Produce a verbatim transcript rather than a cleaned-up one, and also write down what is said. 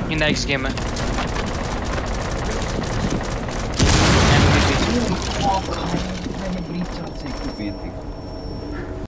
in the X game में मैंने breach से एक पे थी